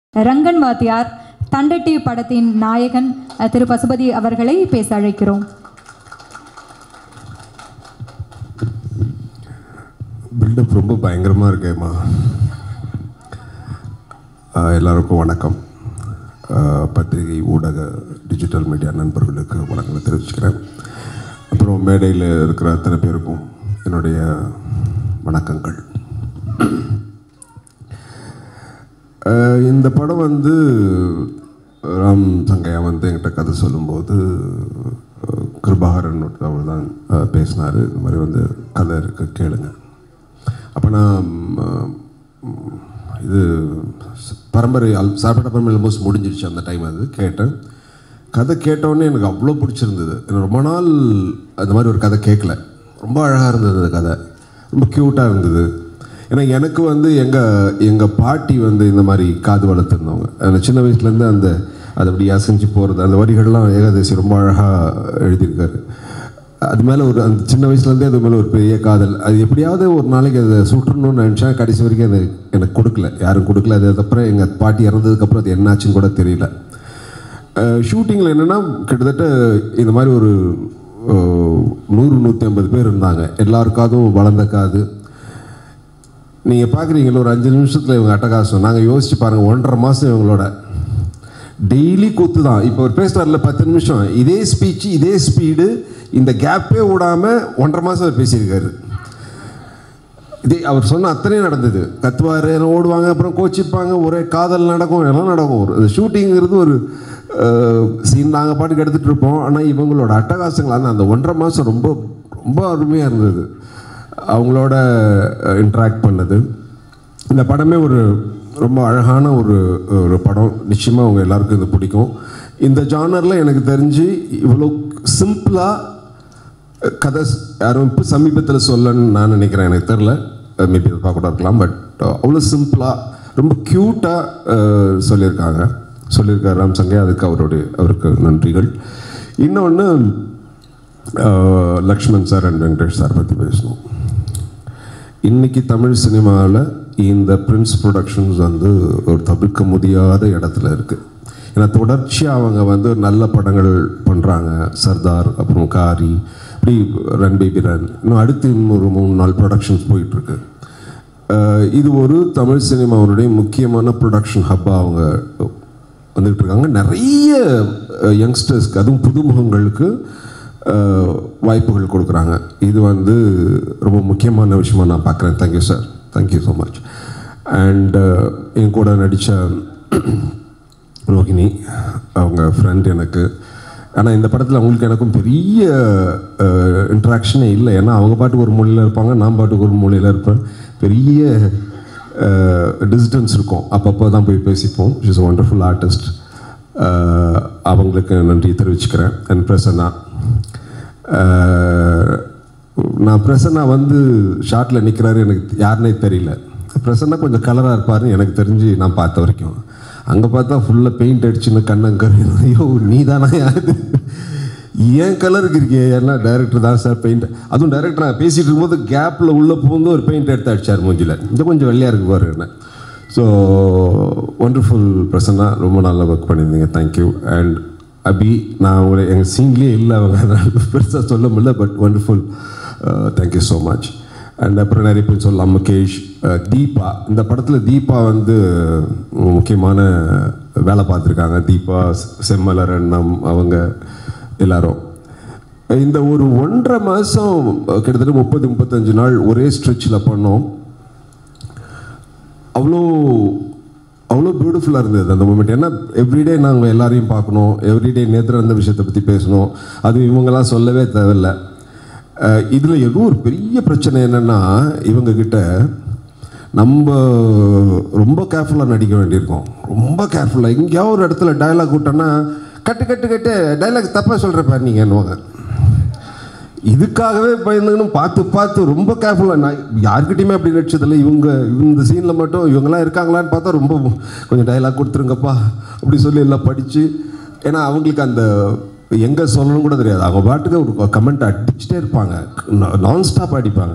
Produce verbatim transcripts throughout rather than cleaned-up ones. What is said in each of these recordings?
ரங்கன் வாத்தியார் தண்டட்டி படத்தின் நாயகன் திரு பசுபதி அவர்களை பேச அழைக்கிறோம். பில்டப் ரொம்ப பயங்கரமாக இருக்கேம்மா. எல்லாருக்கும் வணக்கம். பத்திரிகை ஊடக டிஜிட்டல் மீடியா நண்பர்களுக்கு வணக்கங்களை தெரிவிச்சுக்கிறேன். அப்புறம் மேடையில் இருக்கிற அத்தனை பேருக்கும் என்னுடைய வணக்கங்கள். இந்த படம் வந்து ராம் சங்கையா வந்து என்கிட்ட கதை சொல்லும்போது கிருபாகரன் அவர் தான் பேசினார். இந்த மாதிரி வந்து கதை இருக்கு கேளுங்க. அப்போ நான் இது பரம்பரை அல் சாப்பிட்ட பரம்பரை ஆல்மோஸ்ட் முடிஞ்சிருச்சு அந்த டைம். அது கேட்டேன். கதை கேட்டோடனே எனக்கு அவ்வளோ பிடிச்சிருந்தது. எனக்கு ரொம்ப நாள் அந்த மாதிரி ஒரு கதை கேட்கல. ரொம்ப அழகாக இருந்தது அந்த கதை, ரொம்ப க்யூட்டாக இருந்தது. ஏன்னா எனக்கு வந்து எங்கள் எங்கள் பாட்டி வந்து இந்த மாதிரி காது வளர்த்துருந்தவங்க. அந்த சின்ன வயசுலேருந்து அந்த அது அப்படி அசைஞ்சு போகிறது அந்த வரிகள்லாம் ஏகாதசி ரொம்ப அழகாக எழுதியிருக்காரு. அது மேலே ஒரு அந்த சின்ன வயசுலேருந்தே அது மேலே ஒரு பெரிய காதல். அது எப்படியாவது ஒரு நாளைக்கு அதை சுற்றணும்னு நினச்சேன். கடைசி வரைக்கும் அது எனக்கு கொடுக்கல, யாரும் கொடுக்கல. அதுக்கப்புறம் எங்கள் பாட்டி இறந்ததுக்கப்புறம் அது என்னாச்சுன்னு கூட தெரியல. ஷூட்டிங்கில் என்னென்னா கிட்டத்தட்ட இந்த மாதிரி ஒரு நூறு நூற்றி ஐம்பது பேர் இருந்தாங்க. எல்லாருக்காதும் வளர்ந்த காது. நீங்கள் பார்க்குறீங்களா ஒரு அஞ்சு நிமிஷத்தில் இவங்க அட்டகாசம். நாங்கள் யோசிச்சு பாருங்கள், ஒன்றரை மாதம் இவங்களோட டெய்லி கூத்து தான். இப்போ ஒரு பேசுகிறார்ல பத்து நிமிஷம், இதே ஸ்பீச்சு இதே ஸ்பீடு, இந்த கேப்பே விடாமல் ஒன்றரை மாதம் அவர் பேசியிருக்காரு. இதே அவர் சொன்ன அத்தனையும் நடந்தது. கத்துவார், ஓடுவாங்க, அப்புறம் கோச்சிப்பாங்க, ஒரே காதல் நடக்கும், எல்லாம் நடக்கும். ஒரு ஷூட்டிங்கிறது ஒரு சீன் நாங்கள் பாட்டுக்கு எடுத்துகிட்டு இருப்போம். ஆனால் இவங்களோட அட்டகாசங்களான அந்த ஒன்றரை மாதம் ரொம்ப ரொம்ப அருமையாக இருந்தது. அவங்களோட இன்ட்ராக்ட் பண்ணது. இந்த படமே ஒரு ரொம்ப அழகான ஒரு ஒரு படம். நிச்சயமாக அவங்க எல்லாருக்கும் இது பிடிக்கும். இந்த ஜானரில் எனக்கு தெரிஞ்சு இவ்வளோ சிம்பிளாக கதை யாரும் இப்போ சமீபத்தில் சொல்லணும்னு நான் நினைக்கிறேன். எனக்கு தெரில, மேபி அதை பார்க்க இருக்கலாம். பட் அவ்வளோ சிம்பிளாக ரொம்ப க்யூட்டாக சொல்லியிருக்காங்க சொல்லியிருக்காரு ராம் சங்கையா. அதுக்கு அவருடைய அவருக்கு நன்றிகள். இன்னொன்று Lakshman sir and Venkatesh sir பற்றி பேசணும். இன்றைக்கி தமிழ் சினிமாவில் இந்த பிரின்ஸ் ப்ரொடக்ஷன்ஸ் வந்து ஒரு தவிர்க்க முடியாத இடத்துல இருக்குது. ஏன்னா தொடர்ச்சியாக அவங்க வந்து நல்ல படங்கள் பண்ணுறாங்க. சர்தார், அப்புறம் காரி, இப்படி ரன் பேபி ரன், இன்னும் அடுத்து இன்னும் ஒரு மூணு நாலு ப்ரொடக்ஷன்ஸ் போயிட்டுருக்கு. இது ஒரு தமிழ் சினிமாவுடைய முக்கியமான ப்ரொடக்ஷன் ஹப்பாக அவங்க வந்துக்கிட்டு இருக்காங்க. நிறைய யங்ஸ்டர்ஸ்க்கு, அதுவும் புதுமுகங்களுக்கு வாய்ப்புகள் கொடுக்குறாங்க. இது வந்து ரொம்ப முக்கியமான விஷயமா நான் பார்க்குறேன். Thank you sir, thank you so much. And என் கூட நடித்த ரோஹிணி, அவங்க ஃப்ரெண்ட் எனக்கு. ஆனால் இந்த படத்தில் அவங்களுக்கு எனக்கும் பெரிய இன்ட்ராக்ஷனே இல்லை. ஏன்னா அவங்க பாட்டுக்கு ஒரு மூலையில் இருப்பாங்க, நான் பாட்டுக்கு ஒரு மூலையில் இருப்பேன். பெரிய டிஸ்டன்ஸ் இருக்கும். அப்பப்போ தான் போய் பேசிப்போம். She is a wonderful artist. அவங்களுக்கு நன்றி தெரிவிச்சுக்கிறேன். அண்ட் பிரசன்னா, நான் பிரசன்னா வந்து ஷார்ட்டில் நிற்கிறாரு, எனக்கு யாருன்னே தெரியல. பிரசன்னா கொஞ்சம் கலராக இருப்பாருன்னு எனக்கு தெரிஞ்சு நான் பார்த்த வரைக்கும். அங்கே பார்த்தா ஃபுல்லாக பெயிண்ட் அடிச்சுன்னு கண்ணங்கரு. ஐயோ நீ தானா யாரு, ஏன் கலருக்கு இருக்கே? ஏன்னா டைரக்டர் தான் சார் பெயிண்ட். அதுவும் டைரக்டர் நான் பேசிகிட்டு இருக்கும்போது கேப்பில் உள்ளே போகும்போது ஒரு பெயிண்ட் எடுத்து அடித்தார் மூஞ்சில். இந்த கொஞ்சம் வெள்ளையாக இருக்கு பாரு என்ன. ஸோ ஒண்டர்ஃபுல் பிரசன்னா, ரொம்ப நல்லா ஒர்க் பண்ணியிருந்தீங்க. தேங்க்யூ. அண்ட் அபி, நான் உங்களை எங்கள் சீன்லேயே இல்லை, அவங்க பெருசாக சொல்ல முடியல. But wonderful, thank you so much. And அப்புறம் நிறைய பேர் சொல்லலாம். முகேஷ், தீபா. இந்த படத்தில் தீபா வந்து முக்கியமான வேலை பார்த்துருக்காங்க. தீபா, செம்மலர் அண்ணம், அவங்க எல்லாரும் இந்த ஒரு ஒன்றரை மாதம் கிட்டத்தட்ட முப்பது முப்பத்தஞ்சு நாள் ஒரே ஸ்ட்ரெச்சில் பண்ணோம். அவ்வளோ அவ்வளோ பியூட்டிஃபுல்லாக இருந்தது அந்த மூமெண்ட். ஏன்னா எவ்ரிடே நாங்கள் எல்லாரையும் பார்க்கணும், எவ்ரிடே நேற்று அந்த விஷயத்தை பற்றி பேசணும். அது இவங்கெல்லாம் சொல்லவே தேவையில்லை. இதில் எதுவும் ஒரு பெரிய பிரச்சனை என்னென்னா, இவங்கக்கிட்ட நம்ம ரொம்ப கேர்ஃபுல்லாக நடிக்க வேண்டியிருக்கோம். ரொம்ப கேர்ஃபுல்லாக எங்கேயாவது ஒரு இடத்துல டைலாக் விட்டோன்னா கட்டு கட்டு கட்டு டைலாக் தப்பாக சொல்கிறப்ப நீங்கள் என்னவாங்க. இதுக்காகவே பயந்துக்கணும், பார்த்து பார்த்து ரொம்ப கேர்ஃபுல்லாக. நான் யார்கிட்டையுமே அப்படி நடிச்சதில்லை. இவங்க இந்த சீனில் மட்டும் இவங்கெல்லாம் இருக்காங்களான்னு பார்த்தா ரொம்ப கொஞ்சம் டைலாக் கொடுத்துருங்கப்பா அப்படி சொல்லி எல்லாம் படித்து. ஏன்னா அவங்களுக்கு அந்த எங்கே சொல்லணும் கூட தெரியாது. அவங்க பாட்டுக்கு ஒரு கமெண்ட் அடிச்சுட்டே இருப்பாங்க, நான் ஸ்டாப் அடிப்பாங்க.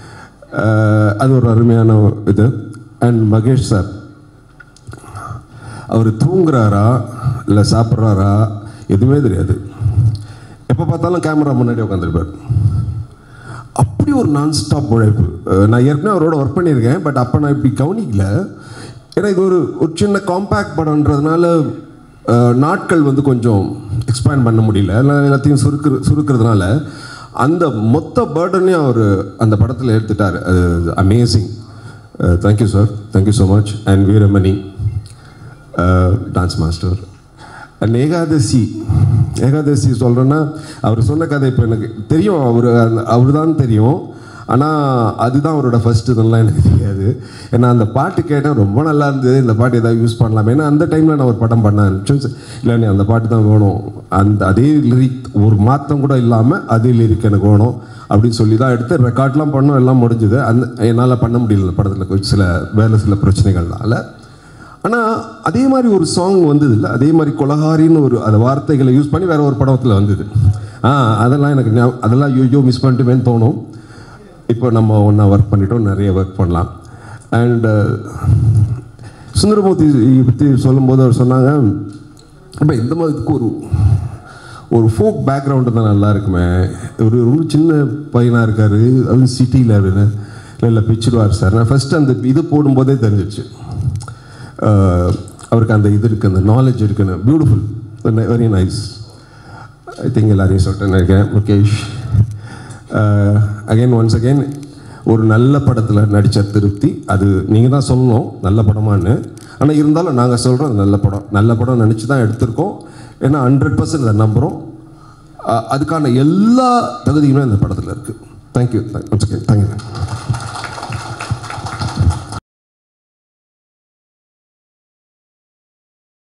அது ஒரு அருமையான இது. அண்ட் மகேஷ் சார், அவர் தூங்குறாரா இல்லை சாப்பிட்றாரா எதுவுமே தெரியாது. எப்போ பார்த்தாலும் கேமரா முன்னாடி உட்காந்துருப்பார். அப்படி ஒரு நான் ஸ்டாப் உழைப்பு. நான் ஏற்கனவே அவரோட ஒர்க் பண்ணியிருக்கேன், பட் அப்போ நான் இப்படி கவனிக்கல. ஏன்னா இது ஒரு ஒரு சின்ன காம்பேக்ட் படம்ன்றதுனால நாட்கள் வந்து கொஞ்சம் எக்ஸ்பேண்ட் பண்ண முடியல, எல்லாத்தையும் சுருக்கிற சுருக்கிறதுனால அந்த மொத்த பேர்டனையும் அவர் அந்த படத்தில் எடுத்துட்டார். அது amazing. Thank you sir, thank you so much. And Veeramani dance master. And Ekadasi Ekadasi சொல்கிறேன்னா அவர் சொன்ன கதை இப்போ எனக்கு தெரியும், அவர் அவர் தான் தெரியும். ஆனால் அதுதான் அவரோட ஃபஸ்ட்டு இதெல்லாம் எனக்கு தெரியாது. ஏன்னா அந்த பாட்டு கேட்டால் ரொம்ப நல்லா இருந்தது, இந்த பாட்டு ஏதாவது யூஸ் பண்ணலாம். ஏன்னா அந்த டைமில் நான் ஒரு படம் பண்ணேன். இல்லை நீ அந்த பாட்டு தான் வேணும், அந்த அதே லிரிக் ஒரு மாற்றம் கூட இல்லாமல் அதே லிரிக் எனக்கு வேணும் அப்படின்னு சொல்லி தான் எடுத்து ரெக்கார்ட்லாம் பண்ணோம், எல்லாம் முடிஞ்சுது. அந்த என்னால் பண்ண முடியல படத்தில் கொஞ்சம் சில வேலை சில பிரச்சனைகள்னால. ஆனால் அதே மாதிரி ஒரு சாங் வந்தது இல்லை, அதே மாதிரி கொலகாரின்னு ஒரு அந்த வார்த்தைகளை யூஸ் பண்ணி வேறு ஒரு படத்தில் வந்தது. ஆ அதெல்லாம் எனக்கு அதெல்லாம் ஐயோ மிஸ் பண்ணிட்டுமேன்னு தோணும். இப்போ நம்ம ஒன்றா ஒர்க் பண்ணிட்டோம், நிறைய ஒர்க் பண்ணலாம். அண்டு சுந்தரமூர்த்தி பற்றி சொல்லும்போது அவர் சொன்னாங்க, இப்போ இந்த மாதிரிக்கு ஒரு ஒரு ஃபோக் பேக்ரவுண்டு தான் நல்லா இருக்குமே, ஒரு ரொம்ப சின்ன பையனாக இருக்கார், அதுவும் சிட்டியில் அப்படின்னு. இல்லை இல்லை பிச்சிடுவார் சார். நான் ஃபஸ்ட்டு அந்த இது போடும்போதே தெரிஞ்சிச்சு அவருக்கு அந்த இது இருக்குது, அந்த நாலேஜ் இருக்குன்னு. Beautiful, very nice. I think எல்லாரையும் சொல்லிட்டேன்னு இருக்கேன். முகேஷ் அகைன் ஒன்ஸ் அகெயின் ஒரு நல்ல படத்தில் நடித்த திருப்தி. அது நீங்கள் தான் சொல்லணும் நல்ல படமானு. ஆனால் இருந்தாலும் நாங்கள் சொல்கிறோம் நல்ல படம் நல்ல படம் நினச்சி தான் எடுத்திருக்கோம். ஏன்னா ஹண்ட்ரட் பர்சன்ட் அதை நம்புகிறோம். அதுக்கான எல்லா தகுதியுமே அந்த படத்தில் இருக்குது. Thank you once again thank you.